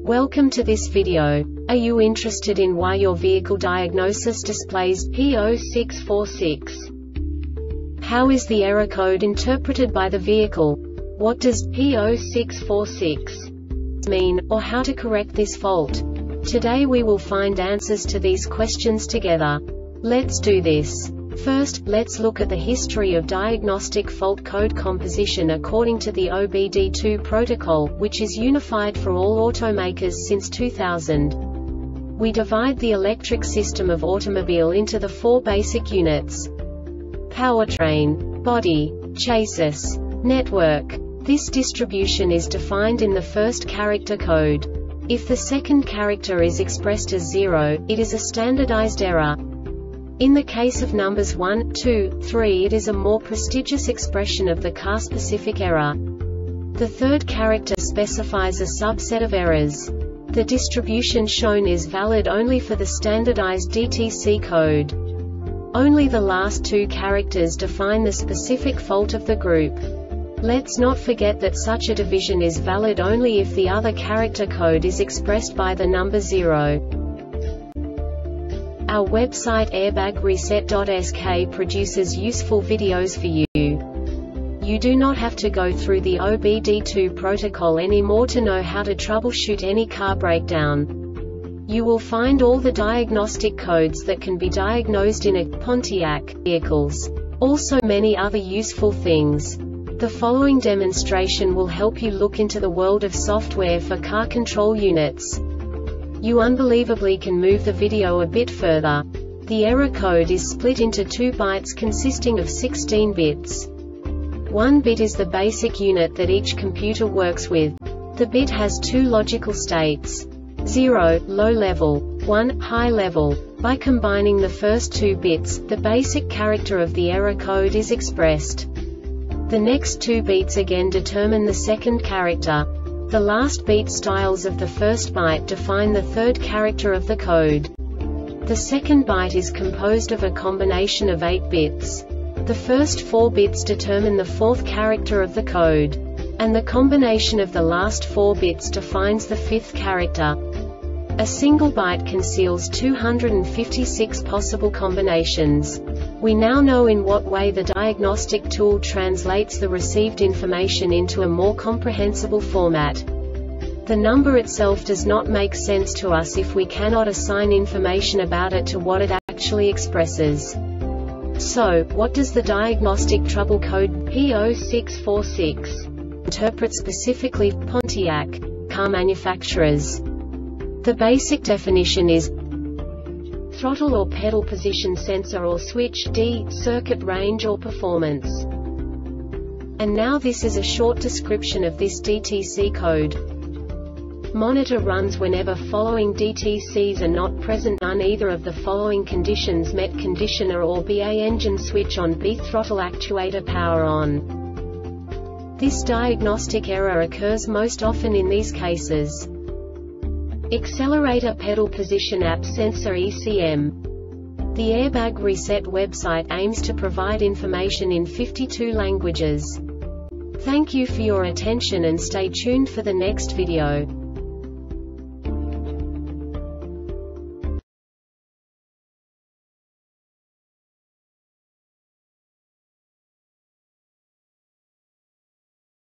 Welcome to this video. Are you interested in why your vehicle diagnosis displays P0646? How is the error code interpreted by the vehicle? What does P0646 mean, or how to correct this fault? Today we will find answers to these questions together. Let's do this. First, let's look at the history of diagnostic fault code composition according to the OBD2 protocol, which is unified for all automakers since 2000. We divide the electric system of automobile into the four basic units: powertrain, body, chassis, network. This distribution is defined in the first character code. If the second character is expressed as 0, it is a standardized error. In the case of numbers 1, 2, 3, it is a more prestigious expression of the car-specific error. The third character specifies a subset of errors. The distribution shown is valid only for the standardized DTC code. Only the last two characters define the specific fault of the group. Let's not forget that such a division is valid only if the other character code is expressed by the number 0. Our website airbagreset.sk produces useful videos for you. You do not have to go through the OBD2 protocol anymore to know how to troubleshoot any car breakdown. You will find all the diagnostic codes that can be diagnosed in a Pontiac vehicles. Also many other useful things. The following demonstration will help you look into the world of software for car control units. You unbelievably can move the video a bit further. The error code is split into 2 bytes consisting of 16 bits. 1 bit is the basic unit that each computer works with. The bit has 2 logical states: 0, low level, 1, high level. By combining the first 2 bits, the basic character of the error code is expressed. The next 2 beats again determine the second character. The last beat styles of the first byte define the third character of the code. The second byte is composed of a combination of 8 bits. The first 4 bits determine the fourth character of the code. And the combination of the last 4 bits defines the fifth character. A single byte conceals 256 possible combinations. We now know in what way the diagnostic tool translates the received information into a more comprehensible format. The number itself does not make sense to us if we cannot assign information about it to what it actually expresses. So, what does the diagnostic trouble code P0646 interpret specifically for Pontiac car manufacturers? The basic definition is throttle or pedal position sensor or switch, D, circuit range or performance. And now this is a short description of this DTC code. Monitor runs whenever following DTCs are not present: none either of the following conditions met: conditioner or BA engine switch on, B throttle actuator power on. This diagnostic error occurs most often in these cases: accelerator pedal position app sensor ECM. The Airbag Reset website aims to provide information in 52 languages. Thank you for your attention and stay tuned for the next video.